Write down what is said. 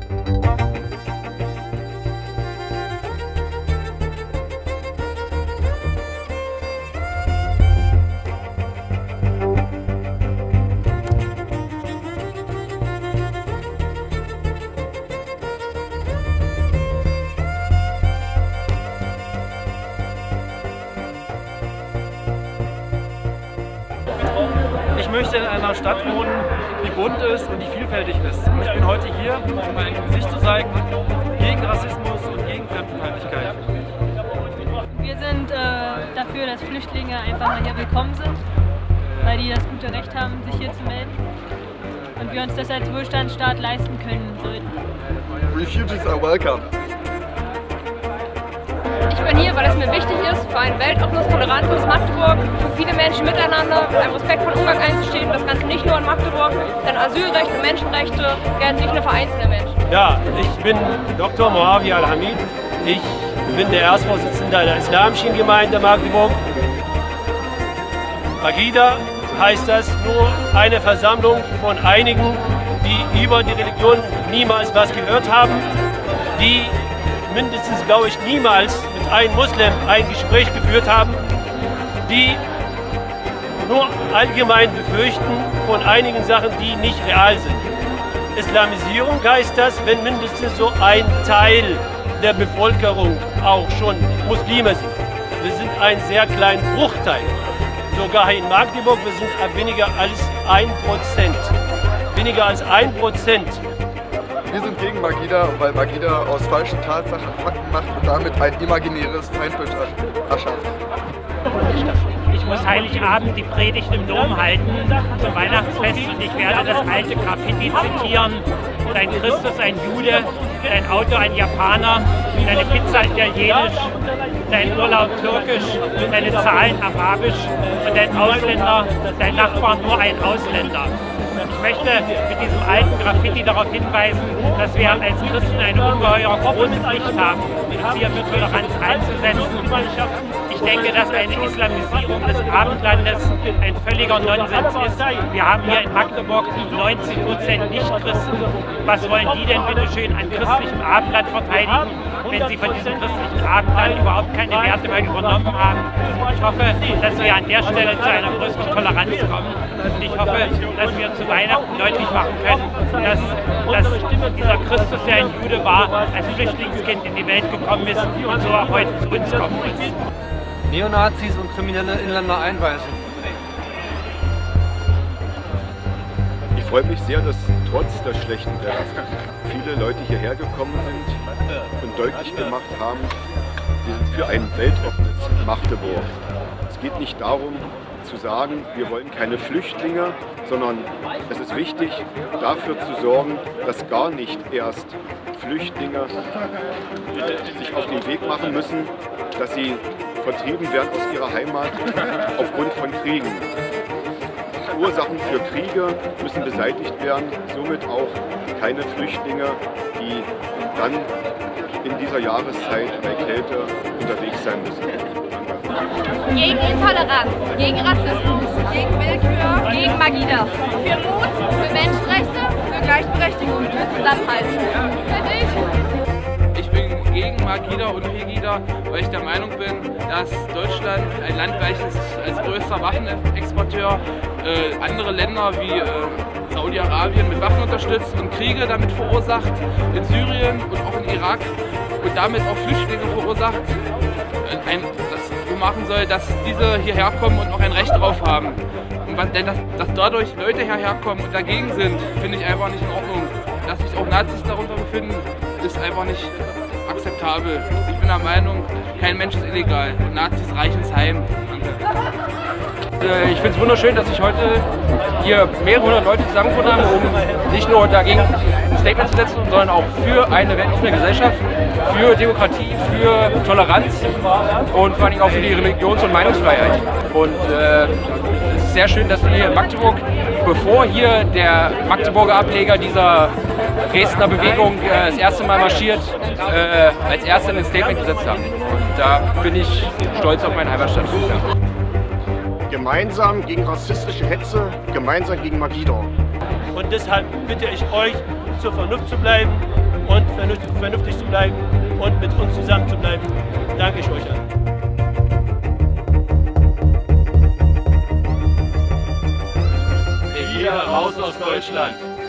Ich möchte in einer Stadt wohnen, die bunt ist und die vielfältig ist. Und ich bin heute hier, um mein Gesicht zu zeigen, gegen Rassismus und gegen Fremdenfeindlichkeit. Wir sind dafür, dass Flüchtlinge einfach mal hier willkommen sind, weil die das gute Recht haben, sich hier zu melden. Und wir uns das als Wohlstandsstaat leisten können sollten. Refugees are welcome. Ich bin hier, weil es mir wichtig ist, für ein weltoffenes, tolerantes Magdeburg, für viele Menschen miteinander, mit einem respektvollen Umgang einzustehen. Das Ganze nicht nur in Magdeburg, denn Asylrechte, Menschenrechte gelten nicht nur für einzelne Menschen. Ja, ich bin Dr. Moavi Al-Hamid. Ich bin der Erstvorsitzende der Islamischen Gemeinde Magdeburg. Agida heißt das nur eine Versammlung von einigen, die über die Religion niemals was gehört haben, die mindestens, glaube ich, niemals mit einem Muslim ein Gespräch geführt haben, die nur allgemein befürchten von einigen Sachen, die nicht real sind. Islamisierung heißt das, wenn mindestens so ein Teil der Bevölkerung auch schon Muslime sind. Wir sind ein sehr kleiner Bruchteil. Sogar in Magdeburg, wir sind weniger als 1%. Weniger als 1%. Wir sind gegen Magida, weil Magida aus falschen Tatsachen Fakten macht und damit ein imaginäres Feindbild erschafft. Ich muss Heiligabend die Predigt im Dom halten zum Weihnachtsfest und ich werde das alte Graffiti zitieren. Dein Christus ein Jude, dein Auto ein Japaner, deine Pizza italienisch, dein Urlaub türkisch, deine Zahlen arabisch und dein Ausländer, dein Nachbar nur ein Ausländer. Ich möchte mit diesem alten Graffiti darauf hinweisen, dass wir als Christen eine ungeheuer große Pflicht haben, uns hier für Toleranz einzusetzen. Ich denke, dass eine Islamisierung des Abendlandes ein völliger Nonsens ist. Wir haben hier in Magdeburg 90% Nichtchristen. Was wollen die denn bitte schön an christlichem Abendland verteidigen, wenn sie von diesem christlichen Abendland überhaupt keine Werte mehr übernommen haben? Ich hoffe, dass wir an der Stelle zu einer größeren Toleranz kommen. Und ich hoffe, dass wir zu Weihnachten deutlich machen können, dass dieser Christus, der ein Jude war, als Flüchtlingskind in die Welt gekommen ist und so auch heute zu uns kommen muss. Neonazis und kriminelle Inländer einweisen. Ich freue mich sehr, dass trotz des schlechten Wetters viele Leute hierher gekommen sind und deutlich gemacht haben, wir sind für ein weltoffenes Magdeburg. Es geht nicht darum zu sagen, wir wollen keine Flüchtlinge, sondern es ist wichtig, dafür zu sorgen, dass gar nicht erst Flüchtlinge sich auf den Weg machen müssen, dass sie vertrieben werden aus ihrer Heimat aufgrund von Kriegen. Ursachen für Kriege müssen beseitigt werden, somit auch keine Flüchtlinge, die dann in dieser Jahreszeit bei Kälte unterwegs sein müssen. Gegen Intoleranz, gegen Rassismus, gegen Willkür, gegen Magida. Für Mut, für Menschenrechte, für Gleichberechtigung, für Zusammenhalt. Ich bin gegen Magida und Pegida, weil ich der Meinung bin, dass Deutschland ein Land, welches als größter Waffenexporteur andere Länder wie Saudi-Arabien mit Waffen unterstützt und Kriege damit verursacht, in Syrien und auch in Irak und damit auch Flüchtlinge verursacht, das so machen soll, dass diese hierher kommen und auch ein Recht drauf haben. Und denn dass dadurch Leute hierher kommen und dagegen sind, finde ich einfach nicht in Ordnung. Dass sich auch Nazis darunter befinden, ist einfach nicht akzeptabel. Ich bin der Meinung, kein Mensch ist illegal. Nazis reichen ins Heim. Ich finde es wunderschön, dass sich heute hier mehrere hundert Leute zusammengefunden haben, um nicht nur dagegen ein Statement zu setzen, sondern auch für eine weltoffene Gesellschaft, für Demokratie, für Toleranz und vor allen Dingen auch für die Religions- und Meinungsfreiheit. Und es ist sehr schön, dass wir hier in Magdeburg, bevor hier der Magdeburger Ableger dieser Dresdner Bewegung das erste Mal marschiert, als Erster ein Statement gesetzt haben. Und da bin ich stolz auf meine Heimatstadt. Gemeinsam gegen rassistische Hetze, gemeinsam gegen Magida. Und deshalb bitte ich euch, zur Vernunft zu bleiben und vernünftig zu bleiben und mit uns zusammen zu bleiben. Danke ich euch allen. Pegida raus aus Deutschland!